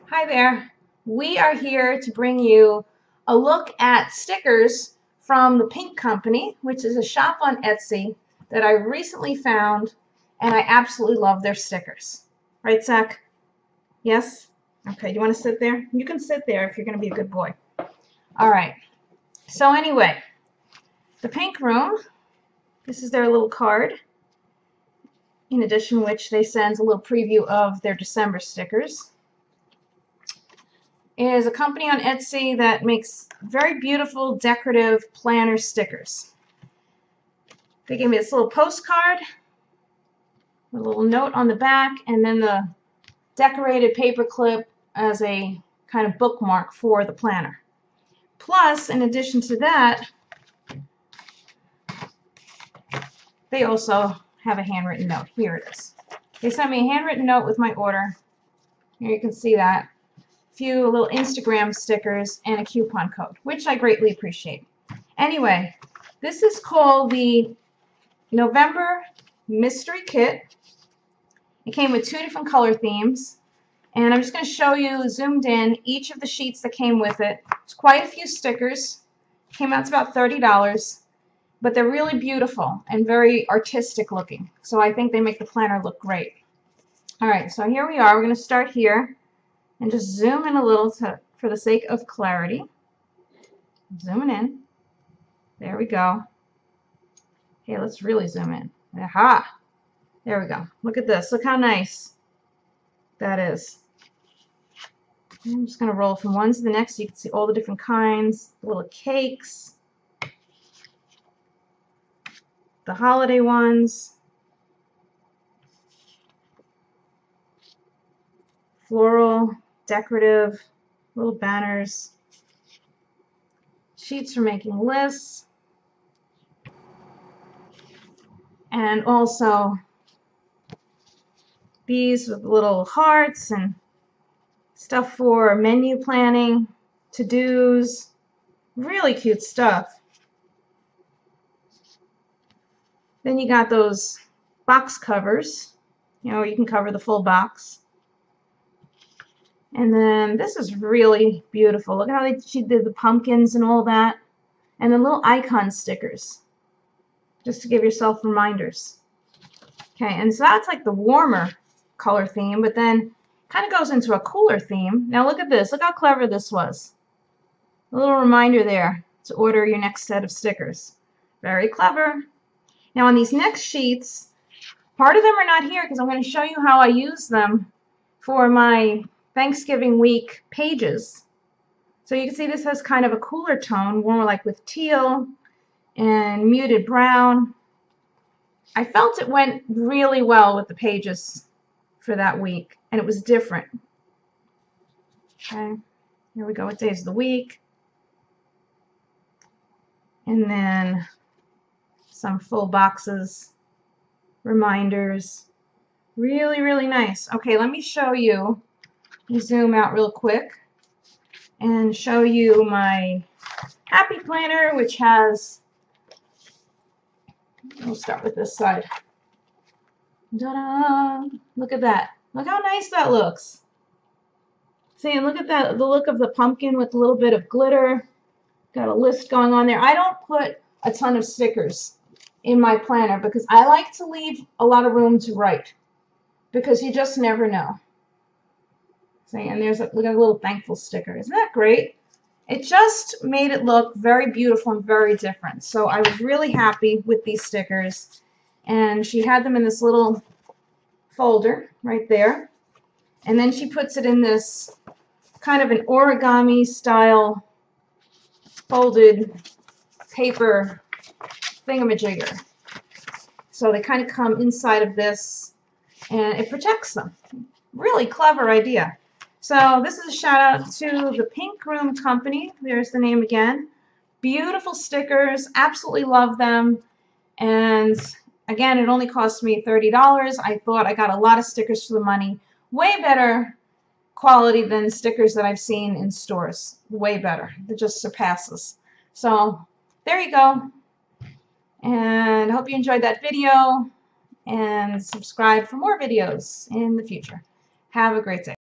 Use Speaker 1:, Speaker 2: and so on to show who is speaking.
Speaker 1: Hi there. We are here to bring you a look at stickers from the Pink Company, which is a shop on Etsy that I recently found, and I absolutely love their stickers. Right, Zach? Yes? Okay, you want to sit there? You can sit there if you're going to be a good boy. All right. So anyway, the Pink Room, this is their little card, in addition which they send a little preview of their December stickers. Is a company on Etsy that makes very beautiful decorative planner stickers. They gave me this little postcard, a little note on the back, and then the decorated paper clip as a kind of bookmark for the planner. Plus, in addition to that, they also have a handwritten note. Here it is. They sent me a handwritten note with my order. Here you can see that. Few little Instagram stickers and a coupon code, which I greatly appreciate. Anyway, this is called the November Mystery Kit. It came with 2 different color themes, and I'm just going to show you, zoomed in, each of the sheets that came with it. It's quite a few stickers. Came out to about $30, but they're really beautiful and very artistic looking, so I think they make the planner look great. Alright, so here we are. We're going to start here and just zoom in a little for the sake of clarity. Zooming in. There we go. Okay, let's really zoom in. Aha! There we go. Look at this. Look how nice that is. I'm just going to roll from one to the next so you can see all the different kinds. The little cakes. The holiday ones. Floral, decorative, little banners. Sheets for making lists. And also these with little hearts and stuff for menu planning, to-dos. Really cute stuff. Then you got those box covers. You know, you can cover the full box. And then this is really beautiful. Look at how she did the pumpkins and all that. And then little icon stickers, just to give yourself reminders. Okay, and so that's like the warmer color theme, but then kind of goes into a cooler theme. Now look at this. Look how clever this was. A little reminder there to order your next set of stickers. Very clever. Now on these next sheets, part of them are not here because I'm going to show you how I use them for my Thanksgiving week pages. So you can see this has kind of a cooler tone, more like with teal and muted brown. I felt it went really well with the pages for that week, and it was different. Okay, here we go with days of the week. And then some full boxes, reminders. Really, really nice. Okay, let me show you. Zoom out real quick and show you my Happy Planner, which has, we'll start with this side. Ta-da! Look at that. Look how nice that looks. See, and look at that, the look of the pumpkin with a little bit of glitter. Got a list going on there. I don't put a ton of stickers in my planner because I like to leave a lot of room to write, because you just never know. See, and there's look at a little thankful sticker. Isn't that great? It just made it look very beautiful and very different. So I was really happy with these stickers. And she had them in this little folder right there. And then she puts it in this kind of an origami style folded paper thingamajigger. So they kind of come inside of this and it protects them. Really clever idea. So this is a shout out to the Pink Room Company. There's the name again. Beautiful stickers. Absolutely love them. And again, it only cost me $30. I thought I got a lot of stickers for the money. Way better quality than stickers that I've seen in stores. Way better. It just surpasses. So there you go. And I hope you enjoyed that video. And subscribe for more videos in the future. Have a great day.